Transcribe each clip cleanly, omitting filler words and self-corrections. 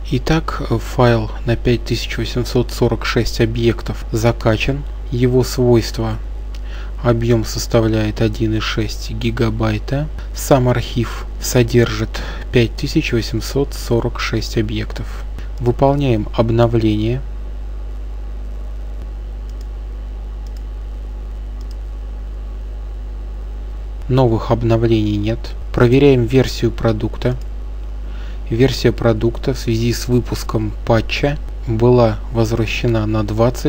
Итак, файл на 5846 объектов закачан. Его свойства: объем составляет 1,6 гигабайта. Сам архив содержит 5846 объектов. Выполняем обновление. Новых обновлений нет. Проверяем версию продукта. Версия продукта в связи с выпуском патча была возвращена на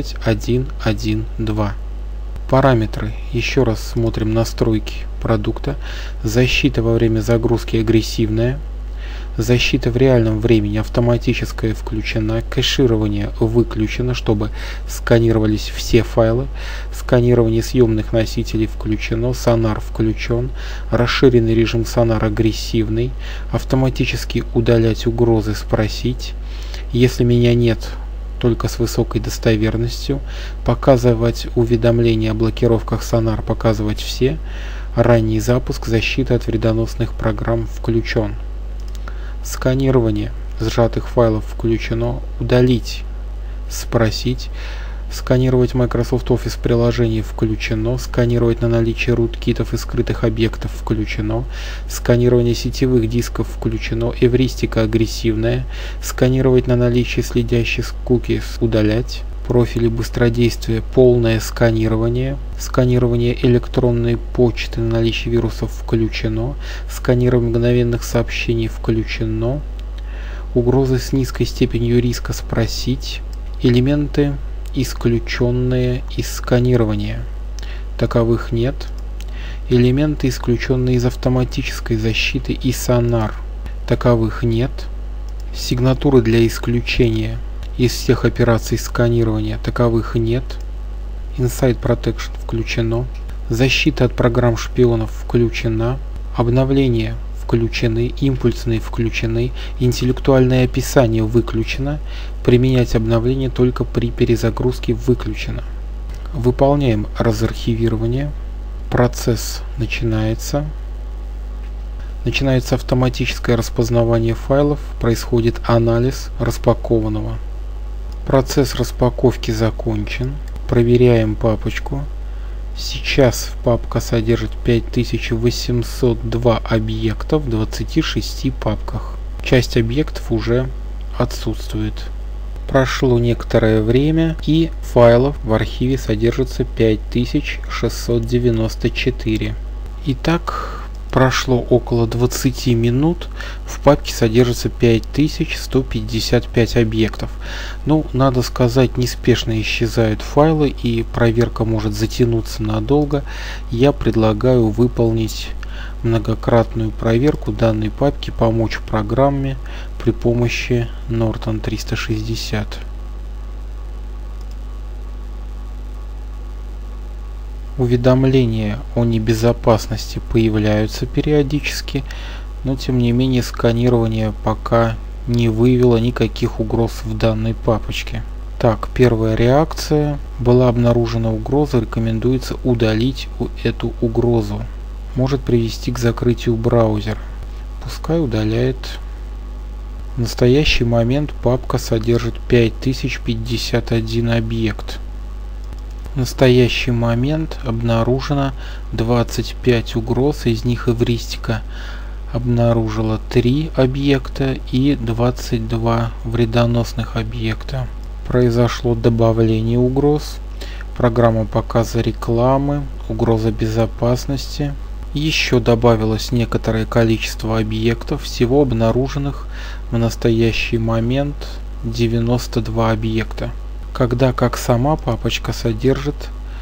21.1.2. Параметры. Еще раз смотрим настройки продукта. Защита во время загрузки агрессивная. Защита в реальном времени автоматическая включена. Кэширование выключено, чтобы сканировались все файлы. Сканирование съемных носителей включено. Сонар включен. Расширенный режим сонар агрессивный. Автоматически удалять угрозы, спросить. Если меня нет, только с высокой достоверностью. Показывать уведомления о блокировках сонар, показывать все. Ранний запуск, защита от вредоносных программ включен. Сканирование сжатых файлов включено. Удалить, спросить. Сканировать Microsoft Office приложений включено. Сканировать на наличие руткитов и скрытых объектов включено. Сканирование сетевых дисков включено. Эвристика агрессивная. Сканировать на наличие следящих cookies удалять. Профили быстродействия полное сканирование. Сканирование электронной почты на наличие вирусов включено. Сканирование мгновенных сообщений включено. Угрозы с низкой степенью риска спросить. Элементы, исключенные из сканирования. Таковых нет. Элементы, исключенные из автоматической защиты и сонар. Таковых нет. Сигнатуры для исключения из всех операций сканирования. Таковых нет. Inside Protection включено. Защита от программ шпионов включена. Обновления включены. Импульсные включены. Интеллектуальное описание выключено. Применять обновление только при перезагрузке выключено. Выполняем разархивирование. Процесс начинается. Начинается автоматическое распознавание файлов. Происходит анализ распакованного. Процесс распаковки закончен. Проверяем папочку. Сейчас папка содержит 5802 объекта в 26 папках. Часть объектов уже отсутствует. Прошло некоторое время, и файлов в архиве содержится 5694. Итак, прошло около 20 минут, в папке содержится 5155 объектов. Ну, надо сказать, неспешно исчезают файлы, и проверка может затянуться надолго. Я предлагаю выполнить многократную проверку данной папки, помочь программе при помощи Norton 360. Уведомления о небезопасности появляются периодически, но тем не менее сканирование пока не выявило никаких угроз в данной папочке. Так, первая реакция. Была обнаружена угроза, рекомендуется удалить эту угрозу. Может привести к закрытию браузера. Пускай удаляет. В настоящий момент папка содержит 5051 объект. В настоящий момент обнаружено 25 угроз, из них эвристика обнаружила 3 объекта и 22 вредоносных объекта. Произошло добавление угроз, программа показа рекламы, угроза безопасности. Еще добавилось некоторое количество объектов, всего обнаруженных в настоящий момент 92 объекта. Когда как сама папочка содержит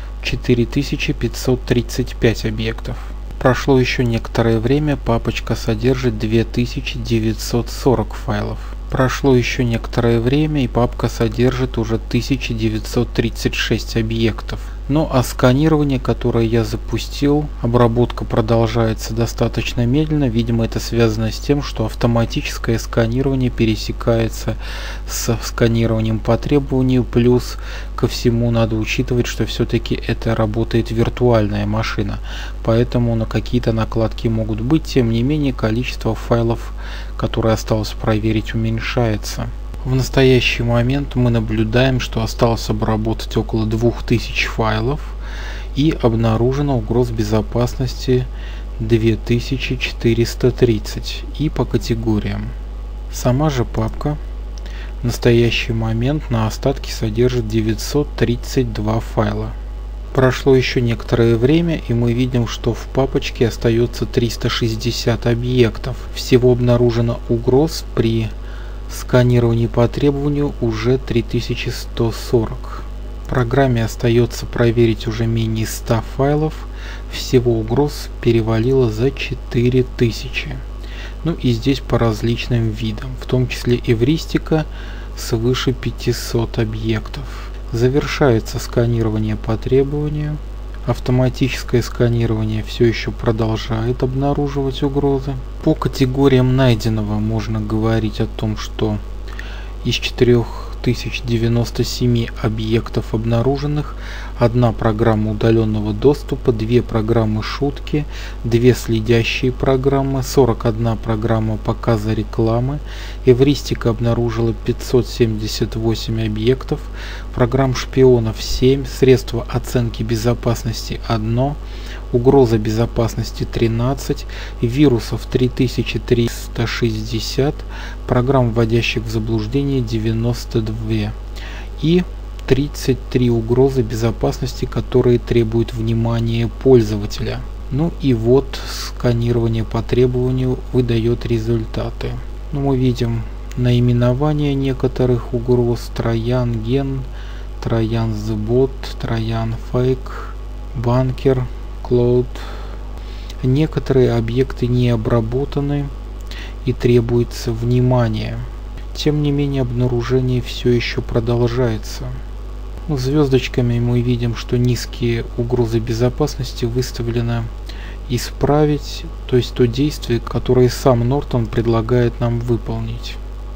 4535 объектов. Прошло еще некоторое время, папочка содержит 2940 файлов. Прошло еще некоторое время, и папка содержит уже 1936 объектов. Ну а сканирование, которое я запустил, обработка продолжается достаточно медленно. Видимо, это связано с тем, что автоматическое сканирование пересекается с сканированием по требованию. Плюс ко всему надо учитывать, что все-таки это работает виртуальная машина. Поэтому на какие-то накладки могут быть. Тем не менее, количество файлов, которые осталось проверить, уменьшается. В настоящий момент мы наблюдаем, что осталось обработать около 2000 файлов и обнаружена угроз безопасности 2430 и по категориям. Сама же папка в настоящий момент на остатке содержит 932 файла. Прошло еще некоторое время, и мы видим, что в папочке остается 360 объектов. Всего обнаружено угроз при сканировании по требованию уже 3140. Программе остается проверить уже менее 100 файлов. Всего угроз перевалило за 4000. Ну и здесь по различным видам, в том числе эвристика свыше 500 объектов. Завершается сканирование по требованию. Автоматическое сканирование все еще продолжает обнаруживать угрозы. По категориям найденного можно говорить о том, что из 4097 объектов обнаруженных, одна программа удаленного доступа, 2 программы шутки, 2 следящие программы, 41 программа показа рекламы. Эвристика обнаружила 578 объектов, программ шпионов 7, средства оценки безопасности 1, угроза безопасности 13, вирусов 3360, программ, вводящих в заблуждение 92 и 33 угрозы безопасности, которые требуют внимания пользователя. Ну и вот сканирование по требованию выдает результаты. Мы видим наименование некоторых угроз: Троян Ген, Троян Збот, Троян Фейк, Банкер, Cloud. Некоторые объекты не обработаны и требуется внимание. Тем не менее, обнаружение все еще продолжается. Звездочками мы видим, что низкие угрозы безопасности выставлено исправить, то есть то действие, которое сам Нортон предлагает нам выполнить.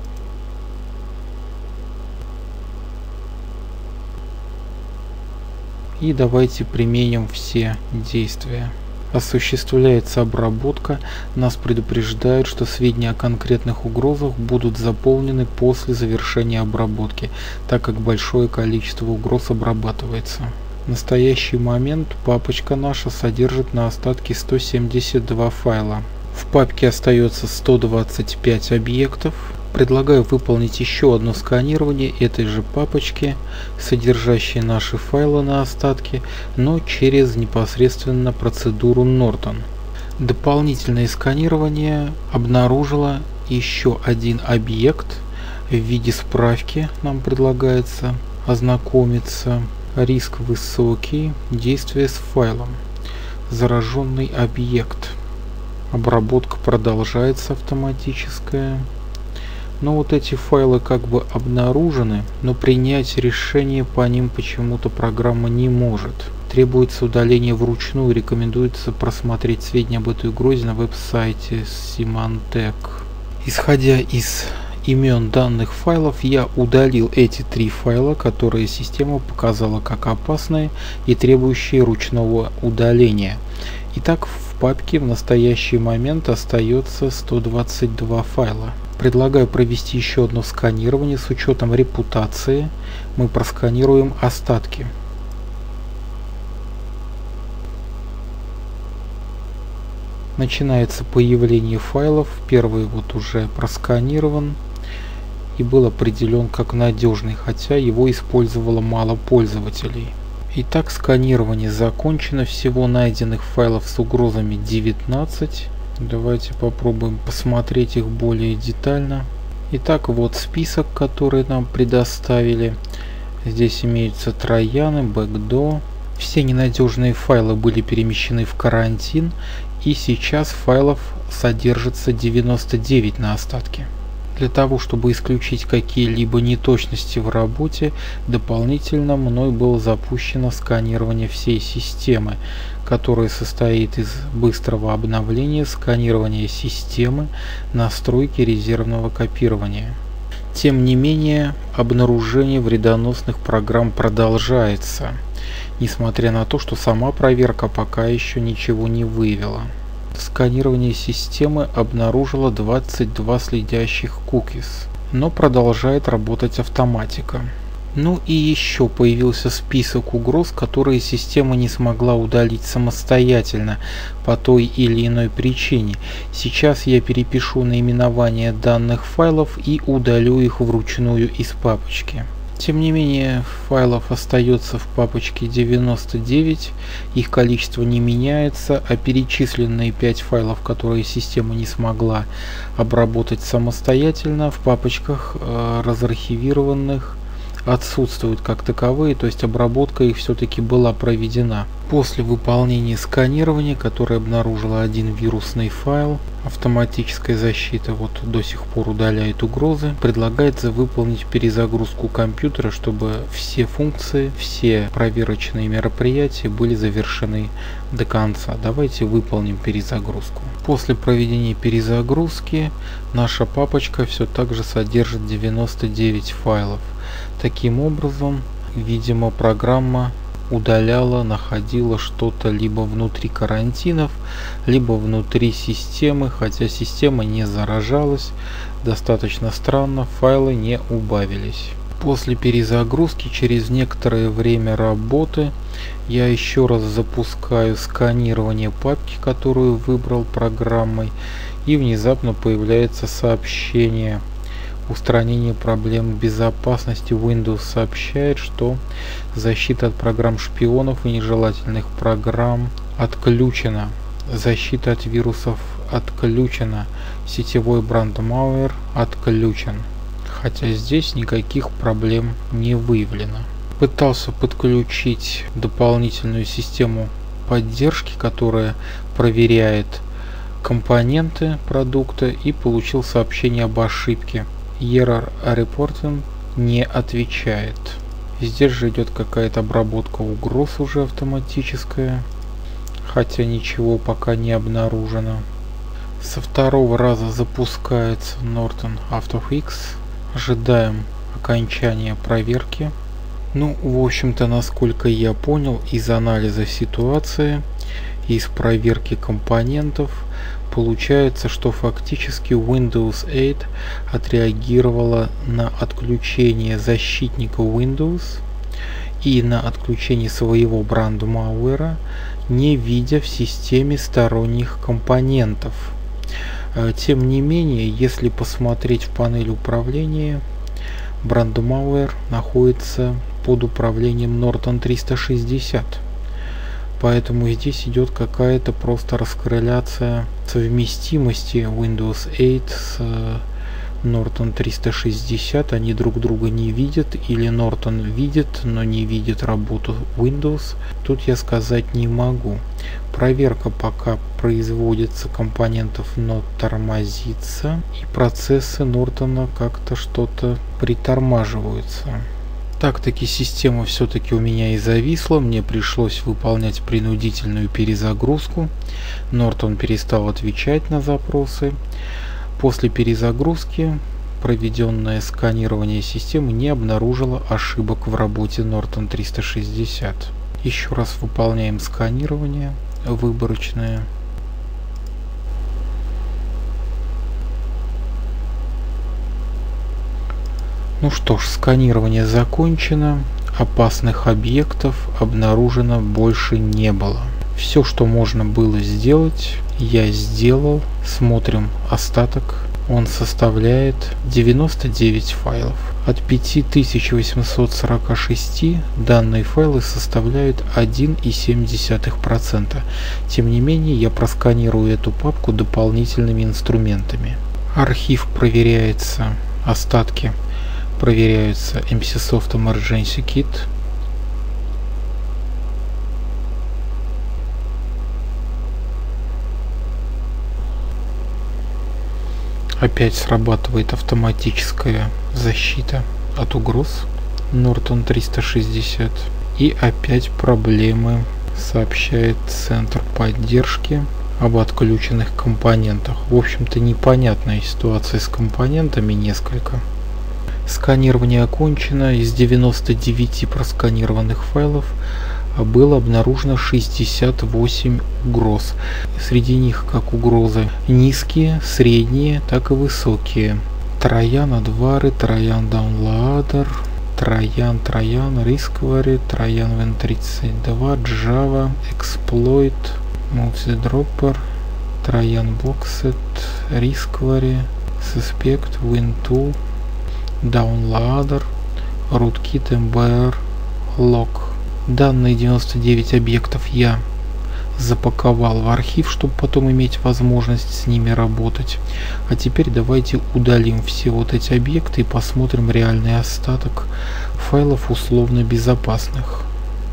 И давайте применим все действия. Осуществляется обработка. Нас предупреждают, что сведения о конкретных угрозах будут заполнены после завершения обработки, так как большое количество угроз обрабатывается. В настоящий момент папочка наша содержит на остатке 172 файла. В папке остается 125 объектов. Предлагаю выполнить еще одно сканирование этой же папочки, содержащей наши файлы на остатке, но через непосредственно процедуру Нортон. Дополнительное сканирование обнаружило еще один объект в виде справки. Нам предлагается ознакомиться. Риск высокий. Действие с файлом. Зараженный объект. Обработка продолжается автоматическая. Но вот эти файлы как бы обнаружены, но принять решение по ним почему-то программа не может. Требуется удаление вручную. Рекомендуется просмотреть сведения об этой угрозе на веб-сайте Symantec. Исходя из имен данных файлов, я удалил эти 3 файла, которые система показала как опасные и требующие ручного удаления. Итак, в папке в настоящий момент остается 122 файла. Предлагаю провести еще одно сканирование с учетом репутации. Мы просканируем остатки. Начинается появление файлов. Первый вот уже просканирован и был определен как надежный, хотя его использовало мало пользователей. Итак, сканирование закончено. Всего найденных файлов с угрозами 19. Давайте попробуем посмотреть их более детально. Итак, вот список, который нам предоставили. Здесь имеются трояны, бэкдо. Все ненадежные файлы были перемещены в карантин, и сейчас файлов содержится 99 на остатке. Для того, чтобы исключить какие-либо неточности в работе, дополнительно мной было запущено сканирование всей системы, которое состоит из быстрого обновления, сканирования системы, настройки резервного копирования. Тем не менее, обнаружение вредоносных программ продолжается, несмотря на то, что сама проверка пока еще ничего не выявила. Сканирование системы обнаружило 22 следящих cookies. но продолжает работать автоматика. Ну и еще появился список угроз, которые система не смогла удалить самостоятельно по той или иной причине. Сейчас я перепишу наименование данных файлов и удалю их вручную из папочки. Тем не менее, файлов остается в папочке 99, их количество не меняется, а перечисленные 5 файлов, которые система не смогла обработать самостоятельно, в папочках разархивированных отсутствуют как таковые, то есть обработка их все-таки была проведена. После выполнения сканирования, которое обнаружило один вирусный файл, автоматическая защита вот до сих пор удаляет угрозы, предлагается выполнить перезагрузку компьютера, чтобы все функции, все проверочные мероприятия были завершены до конца. Давайте выполним перезагрузку. После проведения перезагрузки наша папочка все так же содержит 99 файлов. Таким образом, видимо, программа удаляла, находила что-то либо внутри карантинов, либо внутри системы, хотя система не заражалась. Достаточно странно, файлы не убавились. После перезагрузки, через некоторое время работы, я еще раз запускаю сканирование папки, которую выбрал программой, и внезапно появляется сообщение: устранение проблем безопасности. Windows сообщает, что защита от программ шпионов и нежелательных программ отключена. Защита от вирусов отключена. Сетевой brandmauer отключен. Хотя здесь никаких проблем не выявлено. Пытался подключить дополнительную систему поддержки, которая проверяет компоненты продукта, и получил сообщение об ошибке. Error reporting не отвечает. Здесь же идет какая-то обработка угроз уже автоматическая, хотя ничего пока не обнаружено. Со второго раза запускается Norton AutoFix. Ожидаем окончания проверки. Ну, в общем-то, насколько я понял из анализа ситуации, из проверки компонентов, получается, что фактически Windows 8 отреагировала на отключение защитника Windows и на отключение своего brandmauer, не видя в системе сторонних компонентов. Тем не менее, если посмотреть в панель управления, brandmauer находится под управлением Norton 360. Поэтому здесь идет какая-то просто раскорреляция совместимости Windows 8 с Norton 360. Они друг друга не видят, или Norton видит, но не видит работу Windows. Тут я сказать не могу. Проверка пока производится компонентов, но тормозится, и процессы Нортона как-то что-то притормаживаются. Так-таки система все-таки у меня и зависла, мне пришлось выполнять принудительную перезагрузку. Norton перестал отвечать на запросы. После перезагрузки проведенное сканирование системы не обнаружило ошибок в работе Norton 360. Еще раз выполняем сканирование выборочное. Ну что ж, сканирование закончено, опасных объектов обнаружено больше не было. Все, что можно было сделать, я сделал. Смотрим остаток. Он составляет 99 файлов. От 5846 данные файлы составляют 1,7%. Тем не менее, я просканирую эту папку дополнительными инструментами. Архив проверяется, остатки проверяются MCSoft Emergency Kit. Опять срабатывает автоматическая защита от угроз Norton 360. И опять проблемы, сообщает центр поддержки об отключенных компонентах. В общем-то, непонятная ситуация с компонентами несколько. Сканирование окончено. Из 99 просканированных файлов было обнаружено 68 угроз. Среди них как угрозы низкие, средние, так и высокие. Троян Адвары, Троян Downloader, Троян Riskvary, Троян Win32, Java, Exploit, Multidropper, Троян Boxset, Riskvary, Suspect, Win2, Downloader, Rootkit, MBR, Log. Данные 99 объектов я запаковал в архив, чтобы потом иметь возможность с ними работать. А теперь давайте удалим все вот эти объекты и посмотрим реальный остаток файлов условно безопасных.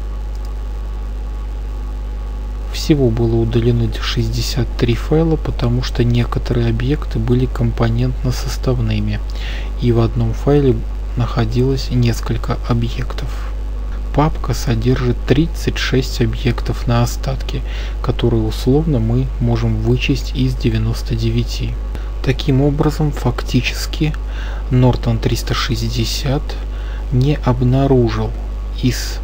Всего было удалено 63 файла, потому что некоторые объекты были компонентно-составными, и в одном файле находилось несколько объектов. Папка содержит 36 объектов на остатке, которые условно мы можем вычесть из 99. Таким образом, фактически Norton 360 не обнаружил из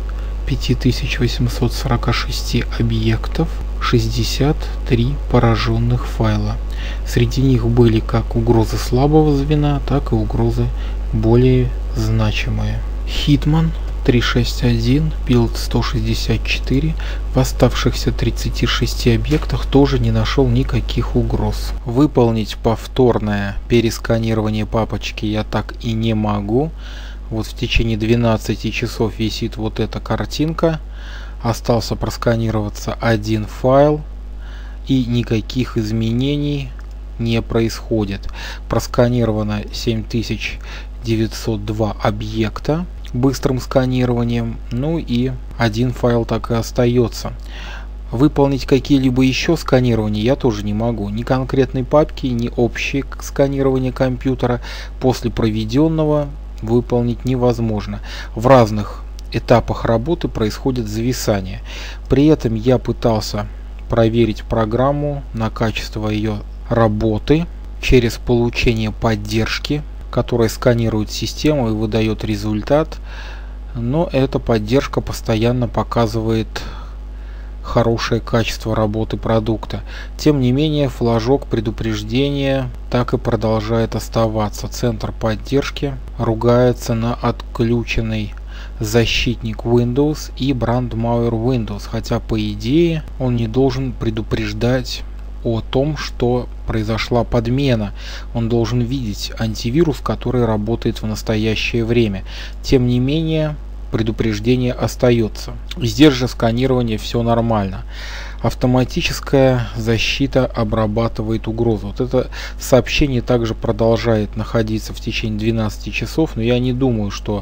5846 объектов 63 пораженных файла. Среди них были как угрозы слабого звена, так и угрозы более значимые. Hitman 361, Build 164 в оставшихся 36 объектах тоже не нашел никаких угроз. Выполнить повторное пересканирование папочки я так и не могу. Вот в течение 12 часов висит вот эта картинка. Остался просканироваться один файл, и никаких изменений не происходит. Просканировано 7902 объекта быстрым сканированием, ну и один файл так и остается. Выполнить какие-либо еще сканирования я тоже не могу. Ни конкретной папки, ни общее сканирование компьютера после проведенного выполнить невозможно. В разных этапах работы происходит зависание. При этом я пытался проверить программу на качество ее работы через получение поддержки, которая сканирует систему и выдает результат, но эта поддержка постоянно показывает хорошее качество работы продукта. Тем не менее, флажок предупреждения так и продолжает оставаться. Центр поддержки ругается на отключенный защитник Windows и Brandmauer Windows, хотя по идее он не должен предупреждать о том, что произошла подмена. Он должен видеть антивирус, который работает в настоящее время. Тем не менее, предупреждение остается. Здесь же сканирование все нормально. Автоматическая защита обрабатывает угрозу. Вот это сообщение также продолжает находиться в течение 12 часов, но я не думаю, что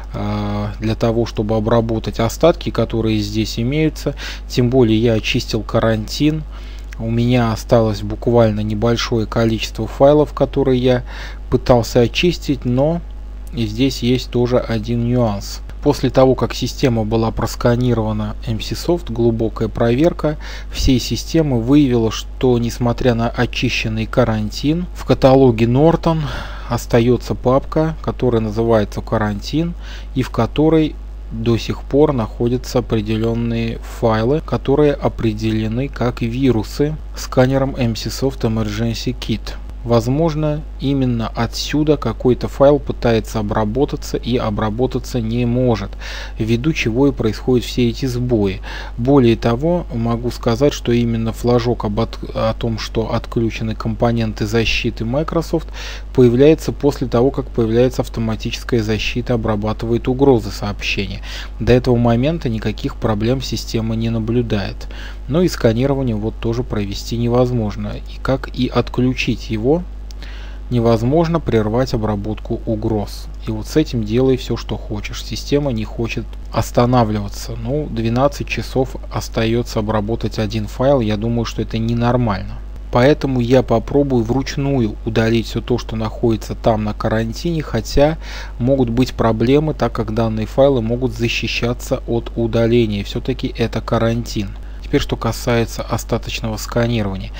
для того, чтобы обработать остатки, которые здесь имеются, тем более я очистил карантин, у меня осталось буквально небольшое количество файлов, которые я пытался очистить, но и здесь есть тоже один нюанс. После того, как система была просканирована MCSoft, глубокая проверка всей системы выявила, что несмотря на очищенный карантин, в каталоге Norton остается папка, которая называется карантин, и в которой до сих пор находятся определенные файлы, которые определены как вирусы сканером MCSoft Emergency Kit. Возможно, именно отсюда какой-то файл пытается обработаться и обработаться не может, ввиду чего и происходят все эти сбои. Более того, могу сказать, что именно флажок о том, что отключены компоненты защиты Microsoft, появляется после того, как появляется автоматическая защита, обрабатывает угрозы сообщения. До этого момента никаких проблем система не наблюдает. Но и сканирование вот тоже провести невозможно, и как и отключить его невозможно, прервать обработку угроз. И вот с этим делай все, что хочешь. Система не хочет останавливаться. Ну, 12 часов остается обработать один файл. Я думаю, что это ненормально. Поэтому я попробую вручную удалить все то, что находится там на карантине, хотя могут быть проблемы, так как данные файлы могут защищаться от удаления. Все-таки это карантин. Теперь, что касается остаточного сканирования.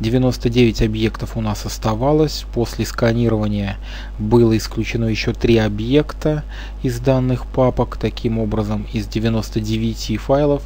99 объектов у нас оставалось. После сканирования было исключено еще 3 объекта из данных папок. Таким образом, из 99 файлов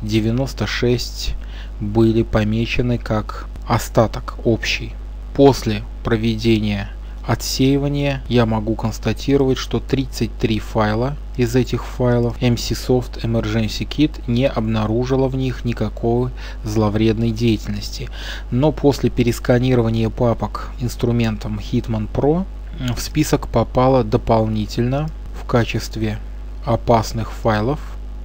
96 были помечены как остаток общий. После проведения отсеивания я могу констатировать, что 33 файла из этих файлов MCSoft Emergency Kit не обнаружила в них никакой зловредной деятельности. Но после пересканирования папок инструментом Hitman Pro в список попало дополнительно в качестве опасных файлов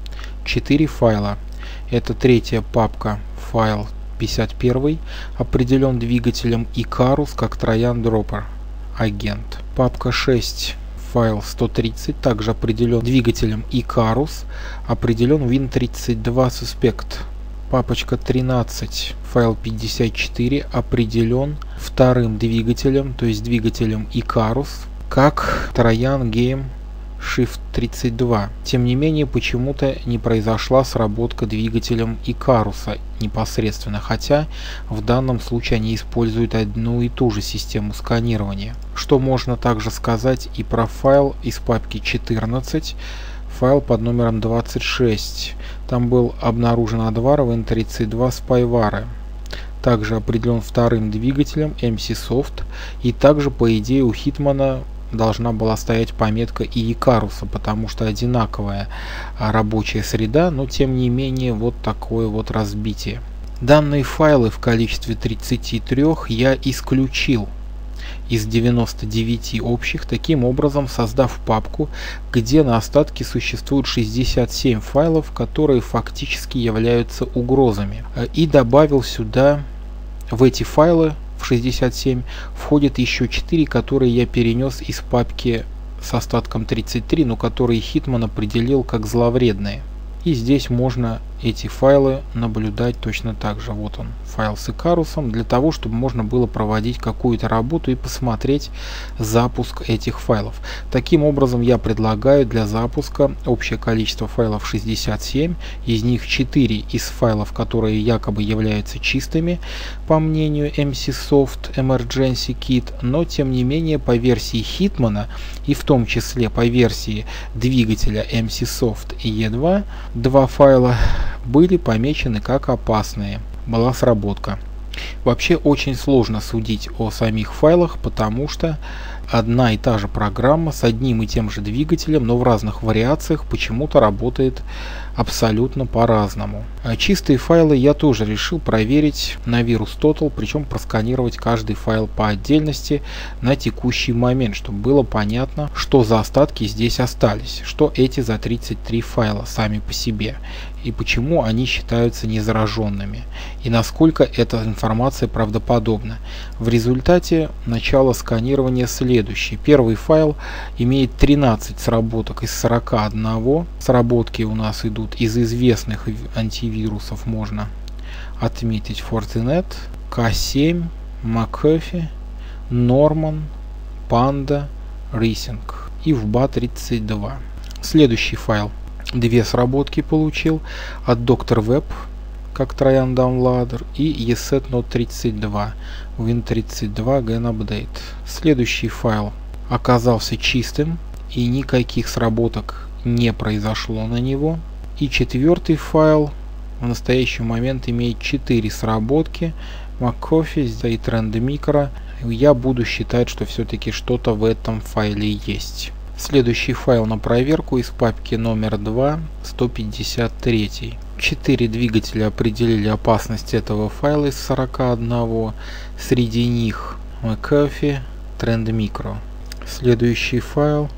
4 файла. Это третья папка, файл 51, определен двигателем Icarus как Trojan Dropper агент. Папка 6, файл 130, также определен двигателем Icarus, определен Win32 Suspect. Папочка 13, файл 54, определен вторым двигателем, то есть двигателем Icarus, как Trojan Game Shift 32. Тем не менее, почему-то не произошла сработка двигателем Icarus непосредственно, хотя в данном случае они используют одну и ту же систему сканирования. Что можно также сказать и про файл из папки 14, файл под номером 26. Там был обнаружен адвар Win32 Spyware. Также определен вторым двигателем MCSoft, и также по идее у Hitman должна была стоять пометка и Icarus, потому что одинаковая рабочая среда, но тем не менее вот такое вот разбитие. Данные файлы в количестве 33 я исключил из 99 общих, таким образом создав папку, где на остатке существует 67 файлов, которые фактически являются угрозами, и добавил сюда в эти файлы в 67 входит еще 4, которые я перенес из папки с остатком 33, но которые Hitman определил как зловредные. И здесь можно эти файлы наблюдать точно так же. Вот он, файл с Icarus, для того, чтобы можно было проводить какую-то работу и посмотреть запуск этих файлов. Таким образом, я предлагаю для запуска общее количество файлов 67, из них 4 из файлов, которые якобы являются чистыми, по мнению MCSoft Emergency Kit, но тем не менее по версии Hitman и в том числе по версии двигателя MCSoft E2, 2 файла были помечены как опасные. Была сработка. Вообще очень сложно судить о самих файлах, потому что одна и та же программа с одним и тем же двигателем, но в разных вариациях почему-то работает абсолютно по-разному. А чистые файлы я тоже решил проверить на VirusTotal, причем просканировать каждый файл по отдельности на текущий момент, чтобы было понятно, что за остатки здесь остались, что эти за 33 файла сами по себе, и почему они считаются незараженными, и насколько эта информация правдоподобна. В результате начало сканирования следующий. Первый файл имеет 13 сработок из 41. Сработки у нас идут из известных антивирусов, можно отметить Fortinet, K7, McAfee, Norman, Panda, Rising и VBA32. Следующий файл. 2 сработки получил от Dr. Web, как Trojan Downloader, и ESET Note 32, Win32 Gen Update. Следующий файл оказался чистым, и никаких сработок не произошло на него. И четвертый файл в настоящий момент имеет 4 сработки, McAfee и Trend Micro. Я буду считать, что все-таки что-то в этом файле есть. Следующий файл на проверку из папки номер 2, 153. 4 двигателя определили опасность этого файла из 41. Среди них McAfee, Trend Micro. Следующий файл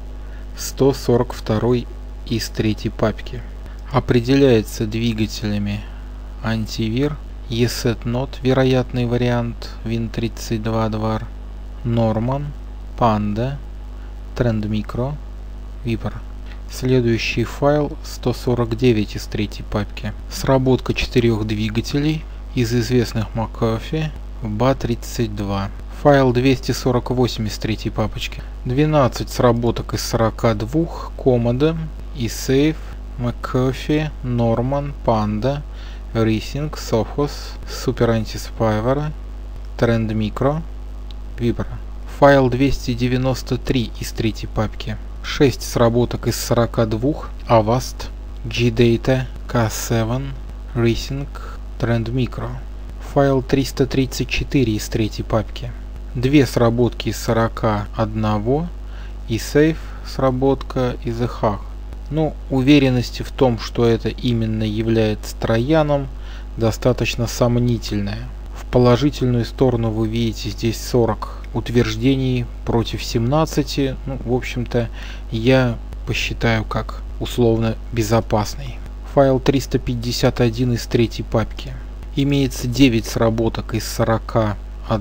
142 из 3 папки. Определяется двигателями антивир, ESET Note, вероятный вариант, Win32 Advar, Norman, Panda, Trend Micro, Viper. Следующий файл 149 из 3 папки. Сработка 4 двигателей из известных McAfee, VBA32. Файл 248 из 3 папочки. 12 сработок из 42, Commodore, eSafe, McAfee, Norman, Panda, Rising, Sophos, Super Anti-Spyware, Trend Micro, Viper. Файл 293 из 3 папки. 6 сработок из 42, Avast, GData, K7, Rising, Trend Micro. Файл 334 из 3 папки. 2 сработки из 41 и сейф сработка из EHAG. Ну, уверенности в том, что это именно является трояном, достаточно сомнительная. В положительную сторону вы видите здесь 40 утверждений против 17. Ну, в общем-то, я посчитаю как условно безопасный. Файл 351 из третьей папки. Имеется 9 сработок из 41.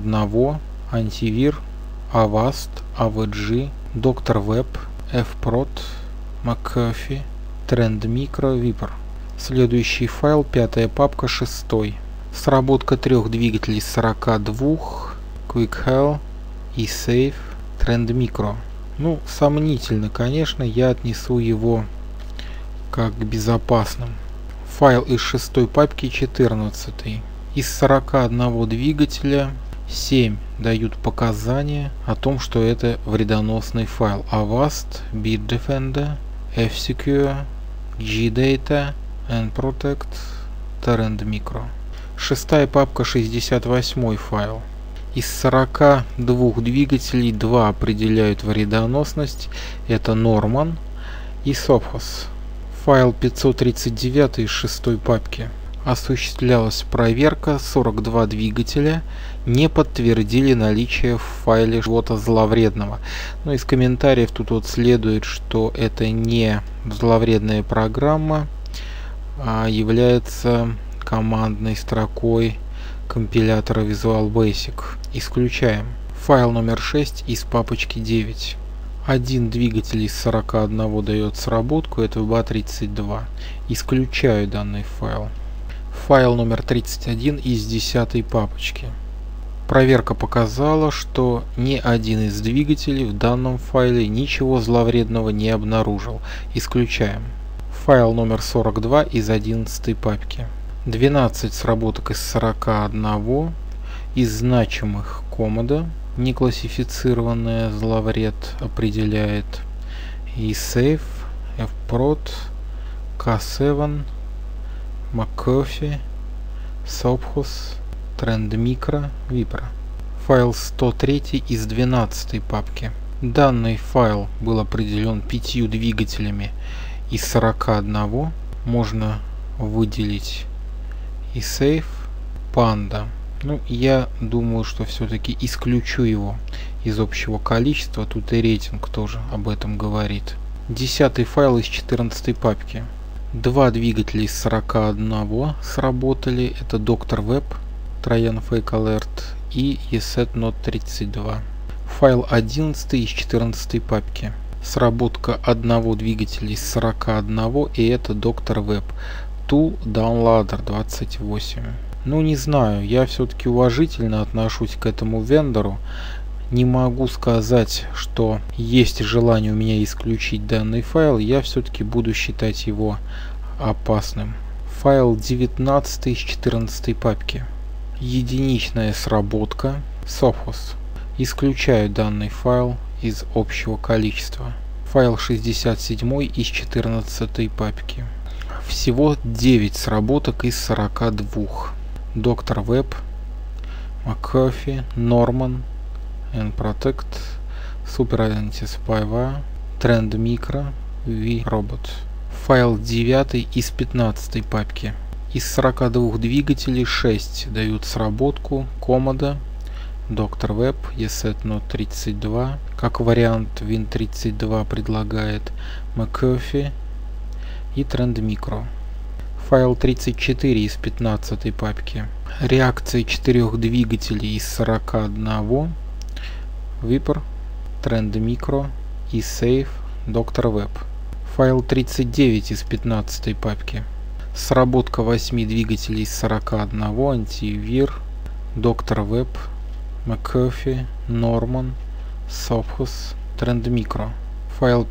Антивир, Avast, AVG, Dr. Web, Fprot, McAfee, Trend Micro, Viper. Следующий файл, 5-я папка, 6. Сработка 3 двигателей из 42, QuickHell, eSafe, Trend Micro. Ну, сомнительно, конечно, я отнесу его как к безопасным. Файл из 6 папки, 14. Из 41 двигателя 7 дают показания о том, что это вредоносный файл. Avast, Bitdefender, F-Secure, G-Data, nProtect, Trend Micro. 6-я папка, 68 файл. Из 42 двигателей 2 определяют вредоносность. Это Norman и Sophos. Файл 539 из 6 папки. Осуществлялась проверка, 42 двигателя не подтвердили наличие в файле чего-то зловредного. Но из комментариев тут вот следует, что это не зловредная программа, а является командной строкой компилятора Visual Basic. Исключаем. Файл номер 6 из папочки 9. Один двигатель из 41 дает сработку, это VBA32. Исключаю данный файл. Файл номер 31 из 10 папочки. Проверка показала, что ни один из двигателей в данном файле ничего зловредного не обнаружил. Исключаем. Файл номер 42 из 11 папки. 12 сработок из 41 из значимых Comodo. Неклассифицированное зловред определяет eSafe, Fprot, K7, McAfee, Sophos, Trend Micro, Viper. Файл 103 из 12 папки. Данный файл был определен 5 двигателями из 41. Можно выделить eSafe, Panda. Ну, я думаю, что все-таки исключу его из общего количества. Тут и рейтинг тоже об этом говорит. 10 файл из 14 папки. 2 двигателя из 41 сработали. Это Dr. Web, Trojan Fake Alert и ESET Note 32. Файл 11 из 14 папки. Сработка одного двигателя из 41, и это Dr. Web. Tool Downloader 28. Ну, не знаю, я все-таки уважительно отношусь к этому вендору. Не могу сказать, что есть желание у меня исключить данный файл. Я все-таки буду считать его опасным. Файл 19 из 14 папки. Единичная сработка. Sophos. Исключаю данный файл из общего количества. Файл 67 из 14 папки. Всего 9 сработок из 42. Dr. Web, McAfee, Norman, nProtect, Super Identity Spyware, Trend Micro, VRobot. Файл 9 из 15 папки. Из 42 двигателей 6 дают сработку Comodo, Dr. Web, ESET Note 32. Как вариант Win32 предлагает McAfee и Trend Micro. Файл 34 из 15 папки. Реакции 4 двигателей из 41. Viper, Trend Micro, eSafe, Dr. Web. Файл 39 из 15 папки. Сработка 8 двигателей из 41. Антивир, Dr. Web, McAfee, Norman, Sophos, Trend Micro. Файл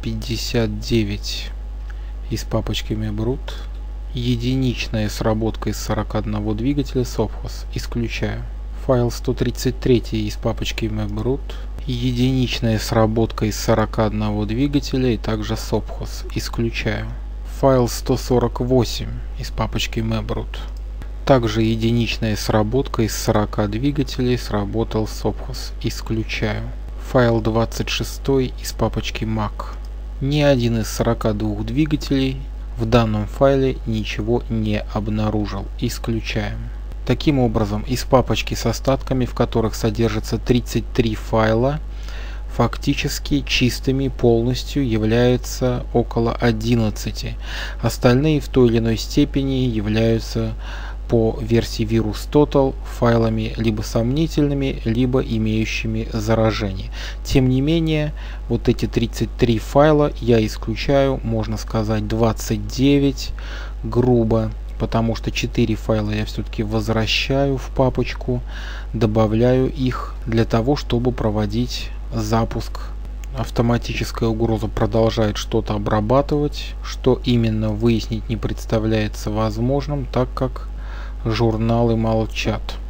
59 из папочки MebRoot. Единичная сработка из 41 двигателя Sophos. Исключаю. Файл 133 из папочки MebRoot. Единичная сработка из 41 двигателя и также Sophos. Исключаю. Файл 148 из папочки MebRoot. также единичная сработка из 40 двигателей сработал Sofos. Исключаю. Файл 26 из папочки Mac. Ни один из 42 двигателей в данном файле ничего не обнаружил. Исключаем. Таким образом, из папочки с остатками, в которых содержится 33 файла, фактически чистыми полностью являются около 11. Остальные в той или иной степени являются по версии VirusTotal файлами либо сомнительными, либо имеющими заражение. Тем не менее, вот эти 33 файла я исключаю, можно сказать 29 грубо, потому что 4 файла я все-таки возвращаю в папочку, добавляю их для того, чтобы проводить запуск. Автоматическая угроза продолжает что-то обрабатывать, что именно выяснить не представляется возможным, так как журналы молчат.